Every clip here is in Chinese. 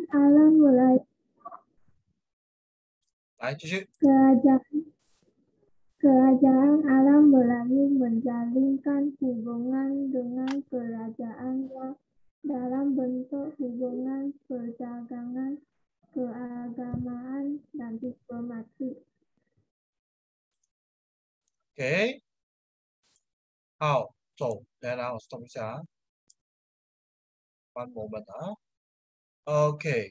alam Melayu 来继续。 Kerajaan alam Melayu menjalinkan hubungan dengan kerajaan yang dalam bentuk hubungan perdagangan, keagamaan, dan diplomasi. OK， 好，走，来，然后 stop 一下，one moment 啊。OK，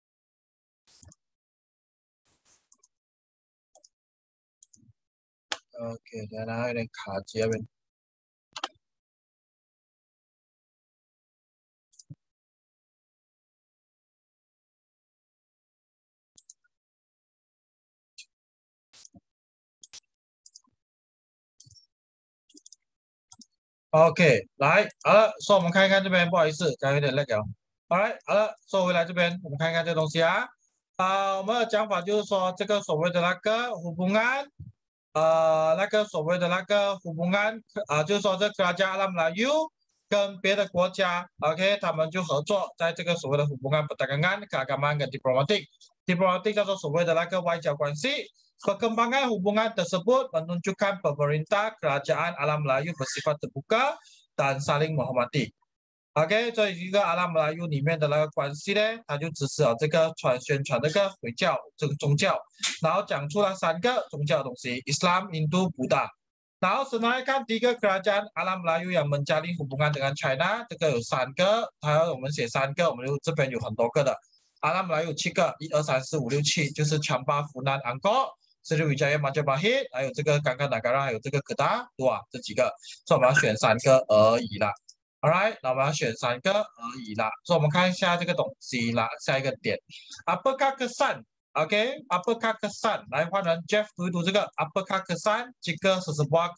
OK， 来，然后有点卡机那边。OK， 来，好了，说我们看一看这边，不好意思，刚刚有点 lag 了。好来，好了，说回来这边，我们看一看这东西啊。我们的讲法就是说，这个所谓的那个hubungan，那个所谓的那个hubungan，就是说这个家阿拉姆拉尤跟别的国家 ，OK， 他们就合作，在这个所谓的hubungan perdagangan、keagamaan 跟 diplomatik 叫做所谓的那个外交关系。Perkembangan hubungan tersebut menunjukkan pemerintah kerajaan alam Melayu bersifat terbuka dan saling menghormati. OK， 这一个阿拉姆拉尤里面的那个关系呢，他就支持了这个宣传这个回教这个宗教，然后讲出了3个宗教的东西 ，Islam、印度、布达。然后首先来看第一个 kerajaan alam Melayu yang menjalin hubungan dengan China， 这个有3个，我们写3个，我们这边有很多个的。阿拉姆拉有7个，1、2、3、4、5、6、7，就是强巴、湖南、安哥。Sriwijaya Majapahit， 还有这个刚刚那个，还有这个可达，哇，这几个，所以我们要选3个而已啦。Alright， 那我们要选3个而已啦。所以我们看一下这个东西啦，下一个点 ，Apakah kesan？OK，Apakah kesan？ 来换成 Jeff 读一读这个 Apakah kesan jika sesebuah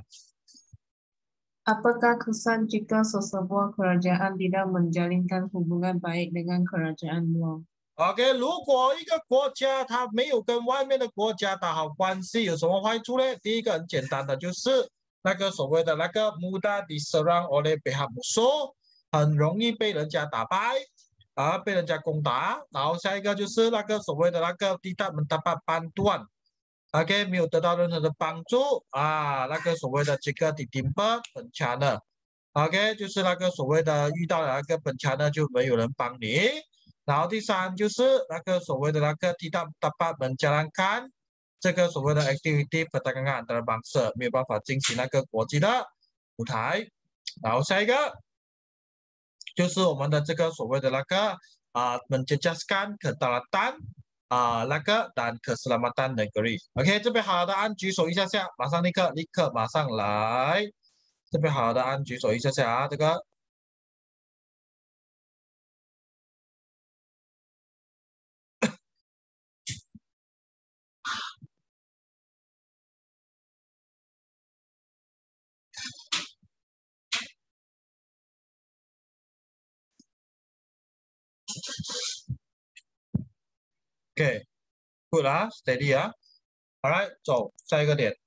kerajaan？Apakah kesan jika sesebuah kerajaan tidak menjalinkan hubungan baik dengan kerajaan luar？ OK， 如果一个国家它没有跟外面的国家打好关系，有什么坏处呢？第一个很简单的就是那个所谓的那个 mudah diserang oleh pihak musuh， 很容易被人家打败被人家攻打。然后下一个就是那个所谓的那个 tidak mendapat bantuan，OK， 没有得到任何的帮助那个所谓的这个 ditimpa bencana，OK， 就是那个所谓的遇到了那个bencana就没有人帮你。然后第3就是那个所谓的那个 tidak dapat menjalankan 这个所谓的 activity perdagangan antara bangsa， 没有办法进行那个国际的舞台。然后下一个就是我们的这个所谓的那个menjejaskan kedaulatan那个dan keselamatan negeri。OK， 这边好的按举手一下下，马上立刻马上来。这边好的按举手一下下这个。OK， good 啊 ，steady 啊 ，Alright， 走下一个点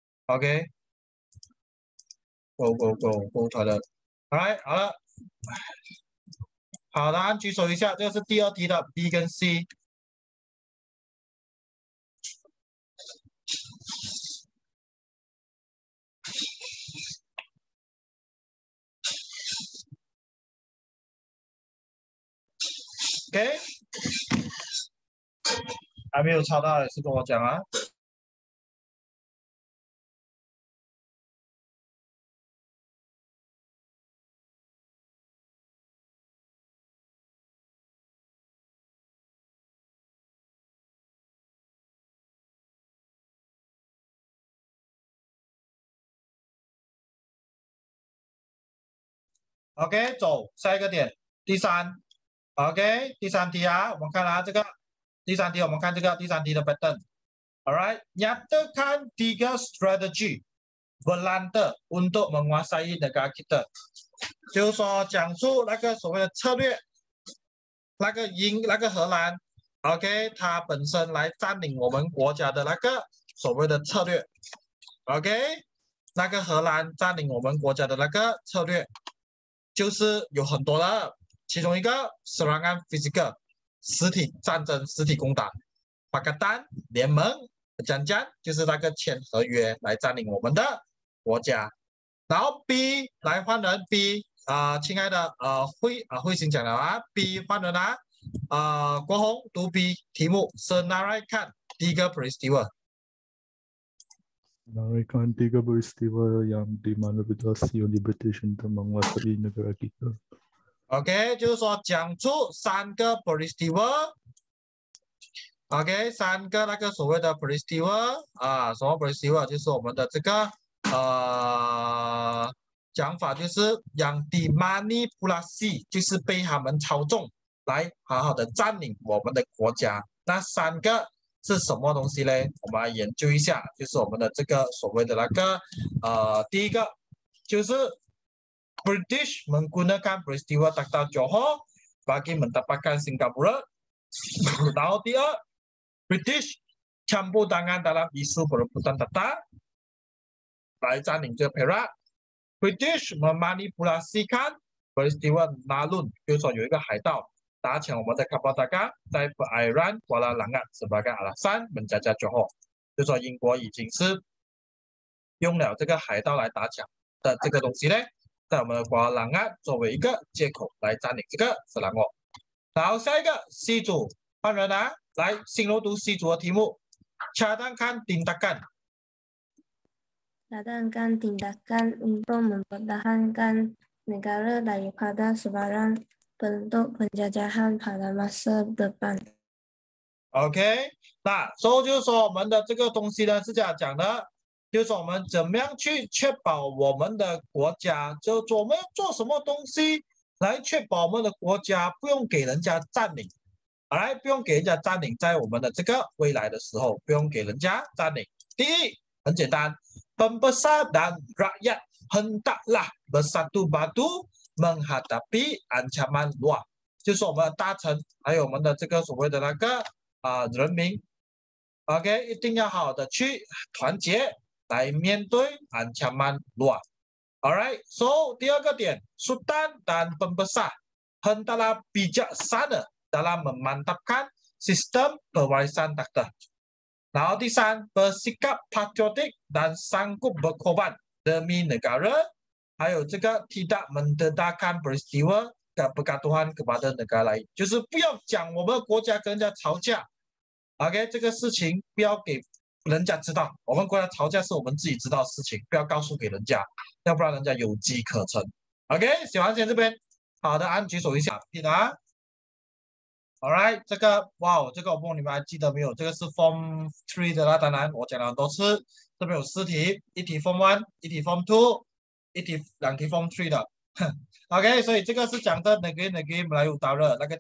，OK，go toilet， Alright， 好了，好的，按举手一下，这个是第2题的 B 跟 C。OK， 还没有抄到的是跟我讲啊。OK， 走下一个点，第3。OK， 第3题啊，我们看这个第3题，我们看这个第3题的 pattern。Alright， nyatakan 3 strategi Belanda untuk menguasai negara kita， 就是说讲述那个所谓的策略，那个荷兰 ，OK， 它本身来占领我们国家的那个所谓的策略 ，OK， 那个荷兰占领我们国家的那个策略。就是有很多的，其中一个 serangan physical， 实体战争、实体攻打。巴格丹联盟讲就是那个签合约来占领我们的国家。然后 B 来换人 B 亲爱的慧心讲了啊 ，B 换人啊，国红读 B 题目 Senaraikan 3 peristiwa。 Menaraikan 3 peristiwa yang di mana Federasi oleh British untuk menguasai negara kita. OK， 就是说讲出3个 peristiwa。OK， 3个那个所谓的 peristiwa 什么 peristiwa？ 就是我们的这个讲法就是yang dimanipulasi， 就是被他们操纵来好好的占领我们的国家。那3个是什么东西呢？我们来研究一下，就是我们的这个所谓的那个第一个就是 British menggunakan peristiwa Takhta Johor bagi mendapatkan Singapura. 然后第二 British campur tangan dalam isu perebutan Takhta 来占领这个 Perak。British memanipulasikan peristiwa Nalun， 就是说有一个海盗打抢我们的 kapal dagang 在 perairan Kuala Langat sebagai alasan menjajah Johor， 就是说英国已经是用了这个海盗来打抢的这个东西呢，在我们的Kuala Langat作为一个借口来占领这个Selangor。然后下一个 C 组换人啊，来新罗读 C 组的题目 cadangkan tindakan。cadangkan tindakan untuk mempertahankan negara daripada sebarang bentuk penjajahan pada masa depan。 OK， 那所以就是说我们的这个东西呢是这样讲的，就是说我们怎么样去确保我们的国家，就是我们做什么东西来确保我们的国家不用给人家占领，不用给人家占领，在我们的这个未来的时候不用给人家占领。第一，很简单 ，pembesar dan rakyat hendaklah bersatu padu menghadapi ancaman luar， 就是我们的大臣还有我们的这个所谓的那个人民 ，OK， 一定要好好的去团结来面对ancaman luar。Alright， so 第二个点 ，Sultan dan pembesar hendaklah bijaksana dalam memantapkan sistem pewarisan takhta。然后第三 ，bersikap patriotik dan sanggup berkorban demi negara， 还有这个 tidak mendedahkan peristiwa berkatuhan kepada negara lain， 就是不要讲我们的国家跟人家吵架 ，OK， 这个事情不要给人家知道，我们国家吵架是我们自己知道的事情，不要告诉给人家，要不然人家有机可乘。OK， 写完先这边，好的，按举手一下，记得啊。Alright， 这个哇，这个我不知道你们还记得没有？这个是 Form 3的啦，当然我讲了很多次，这边有4题，一题 Form 1，一题 Form 2，两题 Form 3的。OK， 所以这个是讲的negeri Melayu Utara 那个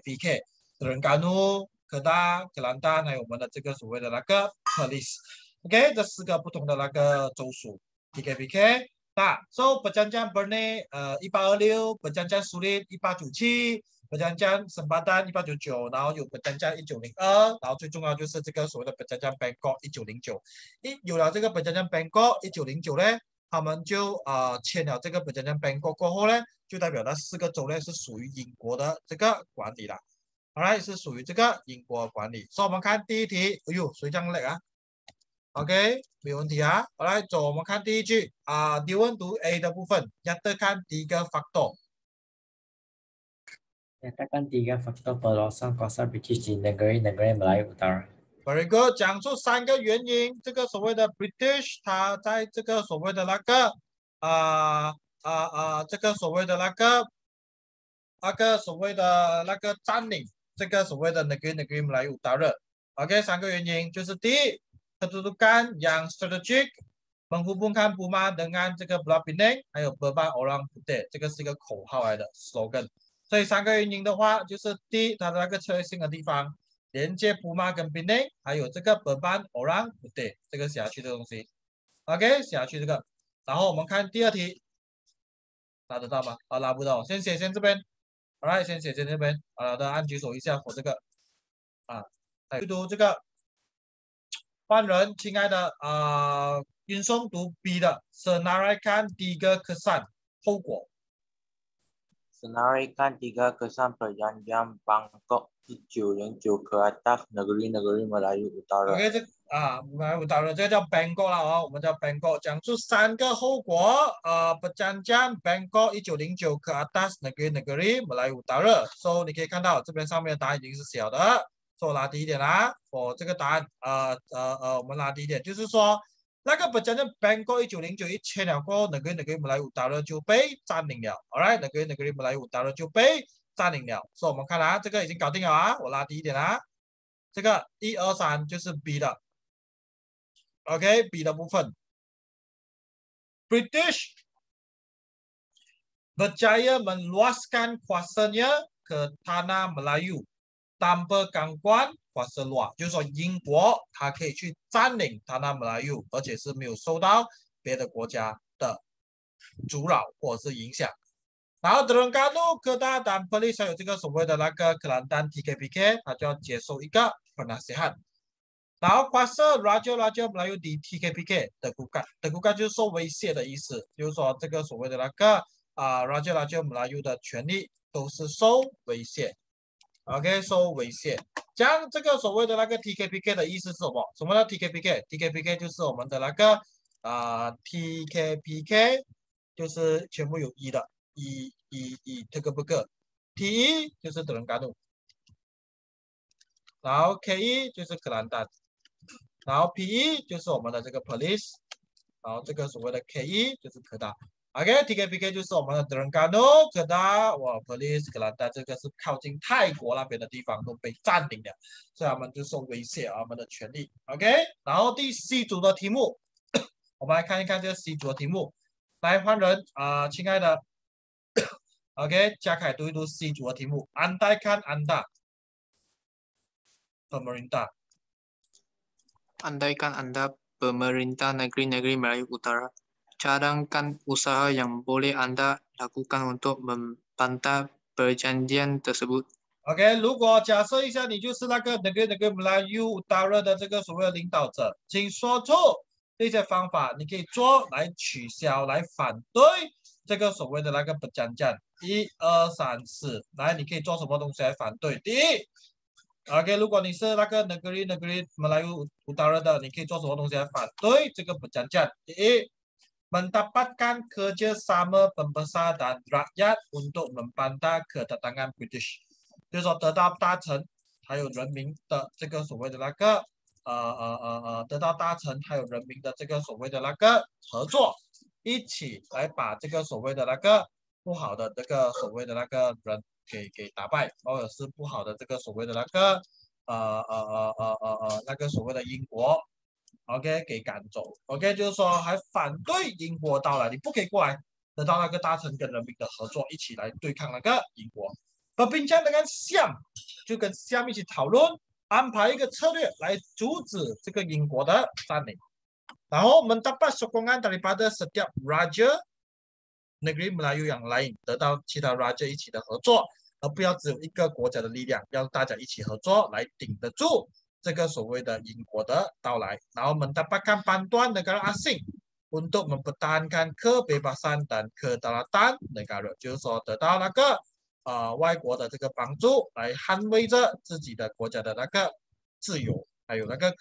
TK、PK、Terengganu、Kedah、Kelantan，还有我们的这个所谓的那个 Perlis。OK， 这4个不同的那个州属 TK、PK。那 so Perjanjian Bernei 1826，Perjanjian Surit 1897。Perjanjian Sempadan 1899，然后有Perjanjian 1902，然后最重要就是这个所谓的Perjanjian Bangkok 1909。有了这个Perjanjian Bangkok 1909呢，他们就签了这个Perjanjian Bangkok 过后呢，就代表那4个州呢是属于英国的这个管理了。Alright， 是属于这个英国管理。所以我们看第一题，哎呦，谁这样累啊 ？OK， 没有问题啊。好来，走，我们看第一句你问读 A 的部分，nyatakan 3 faktor。nyatakan 3 faktor pelosong kuasa British di negeri-negeri Melayu Utara。 Very good， 讲出3个原因。这个所谓的 British， 它在这个所谓的那个这个所谓的那个所谓的那个占领这个所谓的negeri Melayu Utara。OK， 3个原因就是第一 ，kedudukan yang strategik menghubungkan Burma dengan 这个 Pulau Pinang， 还有 Beban Orang Putih， 这个是一个口号来的 slogan。所以3个原因的话，就是第一，它的那个策略性的地方连接布马跟槟内，还有这个本班偶然不对，这个写下去的东西 ，OK， 写下去这个。然后我们看第2题，拿得到吗？拿不到，先写这边，好来，先写这边，大家按举手一下，我这个阅读这个换人，亲爱的运送读 B 的 Senaraikan 3 kesan 后果。 Senaraikan 3 kesan perjanjian Bangkok 1909 ke atas negeri-negeri Melayu Utara. OK， Melayu Utara 这个叫 Bangkok 啦哦，我们叫 Bangkok， 讲出3个后果。perjanjian Bangkok 1909 ke atas negeri-negeri Melayu Utara。So 你可以看到这边上面的答案已经是小的。So 我拿第一点啦，这个答案我们拿第一点就是说。那个perjanjian Bangkok 1909一签了过后，negeri-negeri Melayu Utara 就被占领了。Alright， negeri-negeri Melayu Utara 就被占领了。所以我们看啦，这个已经搞定了啊，我拉第一点啦。这个1、2、3就是 B 的 ，OK， B 的部分。British berjaya meluaskan kuasanya ke tanah Melayu tanpa gangguan kuasa luar，就是说英国它可以去占领tanah Melayu， 而且是没有受到别的国家的阻扰或者是影响。然后Terengganu、Kedah dan Perlis 还有这个所谓的那个Kelantan TKPK， 它就要接受一个penasihat。然后kuasa Raja-Raja Melayu di TKPK Tegukan 就是受威胁的意思，就是说这个所谓的那个Raja-Raja Melayu 的权利都是受威胁。OK， 受威胁。将这个所谓的那个 TKPK 的意思是什么？什么叫 TKPK？TKPK 就是我们的那个TKPK 就是全部有一的。这个不个 T1 就是 Terengganu， 然后 K1 就是 Kelantan， 然后 P1 就是我们的这个 Perlis， 然后这个所谓的 K1 就是Kedah。OK，TKPK 就是我们的 Terengganu、Kedah、Perlis、Kelantan， 这个是靠近泰国那边的地方都被占领了，所以他们就受威胁我们的权利。OK， 然后第 C 组的题目，我们来看一看这个 C 组的题目。来换人亲爱的。OK， 嘉凯读一读 C 组的题目。Andaikan Anda pemerintah. Andaikan Anda pemerintah negeri-negeri Melayu Utara, cadangkan usaha yang boleh Anda lakukan untuk membantah perjanjian tersebut. OK， 如果假设一下你就是那个negeri-negeri Melayu Utara 的这个所谓的领导者，请说出这些方法你可以做来取消、来反对这个所谓的那个perjanjian。1、2、3、4，来，你可以做什么东西来反对？第一 ，OK， 如果你是那个negeri Melayu Utara 的，你可以做什么东西来反对这个perjanjian？第一 ，mendapatkan kerjasama pembesar dan rakyat untuk membantah kedatangan British， 就是说得到大臣还有人民的这个所谓的那个得到大臣还有人民的这个所谓的那个合作，一起来把这个所谓的那个。不好的这个所谓的那个人给打败，或者是不好的这个所谓的那个那个所谓的英国 ，OK 给赶走 ，OK 就是说还反对英国到来，你不可以过来，得到那个大臣跟人民的合作，一起来对抗那个英国。Berbincang dengan Siam， 就跟 Siam 一起讨论，安排一个策略来阻止这个英国的占领。然后mendapat sokongan daripada setiap raja。negeri Melayu yang lain 得到其他 Raja 一起的合作，而不要只有一个国家的力量，要大家一起合作来顶得住这个所谓的英国的到来。然后mendapatkan bantuan negara asing untuk mempertahankan kebebasan dan kedaulatan negara， 就是说得到那个外国的这个帮助来捍卫着自己的国家的那个自由，还有那个。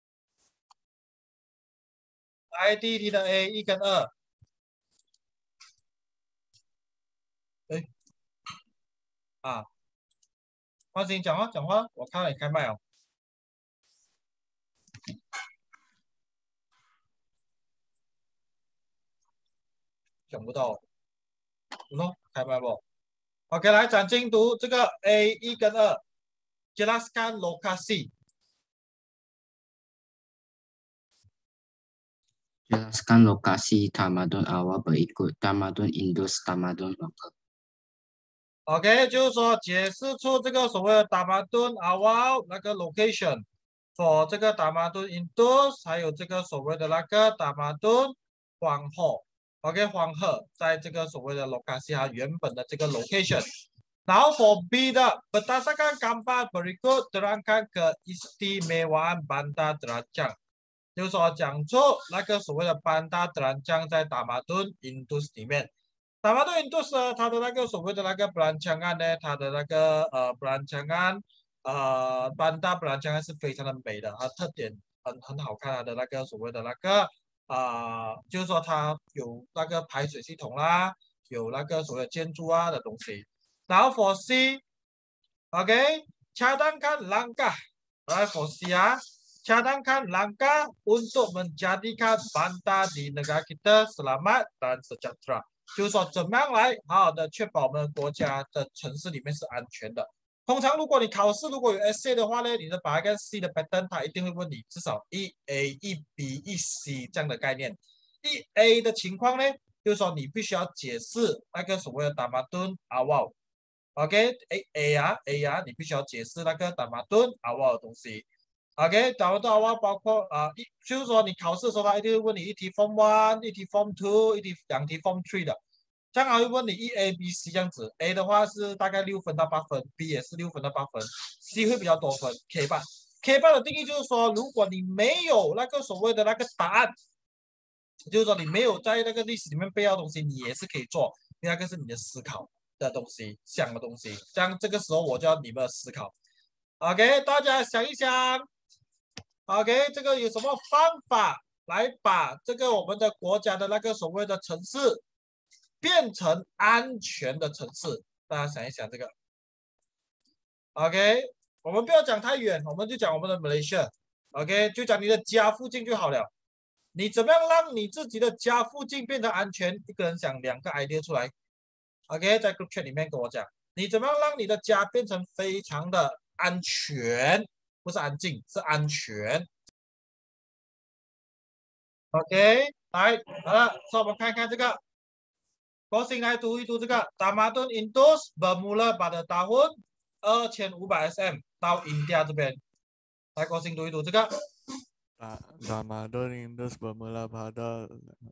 来第一题的 A 1跟2。放心讲话，我看了你开麦哦。讲不到，开麦不 ？OK， 来展进读这个 A 1跟2 ，jelaskan lokasi。jelaskan lokasi tamadun awal berikut tamadun Indus, tamadun OK， 就是说解释出这个所谓的tamadun awal 那个 location for 这个tamadun Indus， 还有这个所谓的那个tamadun 黄河 ，OK 黄河在这个所谓的 lokasi 它原本的这个 location。然后 for B 的 berdasarkan gambar berikut terangkan keistimewaan Bandar Terajang， 就是说讲出那个所谓的Bandar Terajang在tamadun Indus里面。 达马顿印度斯它的那个所谓的那个perancangan呢，它的那个perancangan bandar perancangan是非常的美的，它特点很好看，它的那个所谓的那个就是说它有那个排水系统啦，有那个所谓的建筑啊的东西。然后 for C，OK， cadangkan langkah，right for C 啊。cadangkan langkah untuk menjadikan bandar di negara kita selamat dan sejahtera， 就是说怎么样来好好的确保我们国家的城市里面是安全的。通常如果你考试如果有 essay 的话呢，你的把它跟 C 的 pattern， 它一定会问你至少1A、1B、1C 这样的概念。1A 的情况呢，就是说你必须要解释那个所谓的Tamadun Awal。OK，A 啊，你必须要解释那个Tamadun Awal 的东西。OK，Tamadun Awal 包括就是说你考试的时候，他一定会问你一题 Form 1、一题 Form 2、两题 Form 3的，这样还会问你1A、B、C 这样子。A 的话是大概6分到8分 ，B 也是6分到8分 ，C 会比较多分。K 半的定义就是说，如果你没有那个所谓的那个答案，就是说你没有在那个历史里面背到东西，你也是可以做，因为那个是你的思考的东西，想的东西。这样这个时候我就要你们的思考。OK， 大家想一想。OK， 这个有什么方法来把这个我们的国家的那个所谓的城市变成安全的城市？大家想一想这个。OK， 我们不要讲太远，我们就讲我们的 Malaysia。OK， 就讲你的家附近就好了。你怎么样让你自己的家附近变得安全？一个人想2个 idea 出来。OK， 在 group chat 里面跟我讲，你怎么样让你的家变成非常的安全？不是安静，是安全。OK， 来，好了，所以我们看看这个。国兴来读一读这个 Tamadun Indus bermula pada tahun 2500 SM 到 India 这边。来，国兴读一读这个。 Tamadun Indus bermula pada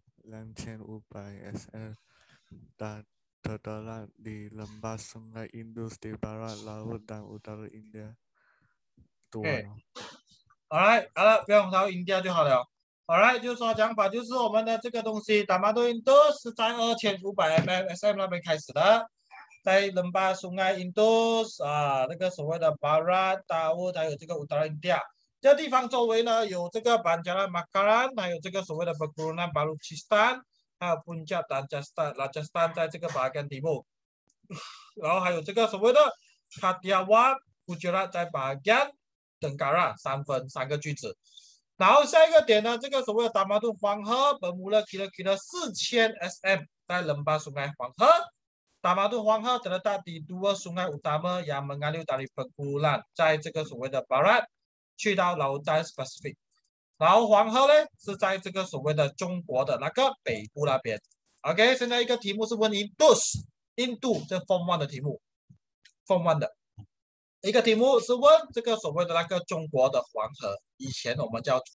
2500 SM dan terletak di lembah Sungai Indus di barat laut dan utara India。 对，好来，好了，不用到 India 就好了。好来，就是说讲法就是我们的这个东西 Tamadun Indus 是在2500 SM 那边开始的，在lembah Sungai Indus 那个所谓的 Barat Laut 还有这个 Utara India。这地方周围呢有这个Banjaran Makaran， 还有这个所谓的 Berkerunan Baluchistan， 还有 Punjab dan Rajasthan 在这个bahagian timur， 然后还有这个所谓的 Kathiawar、Gujarat 在bahagian Tenggara 3个句子。然后下一个点呢，这个所谓的Tamadun黄河bermula kira-kira 4000 SM 在lembah Sungai黄河。Tamadun黄河terletak di 2 sungai utama yang mengalir dari Perguruan， 在这个所谓的 Barat 去到lautan Pasifik。然后黄河呢是在这个所谓的中国的那个北部那边。OK， 现在一个题目是问印度，这 Form 1的题目 ，Form 1的。一个题目是问这个所谓的那个中国的黄河，以前我们叫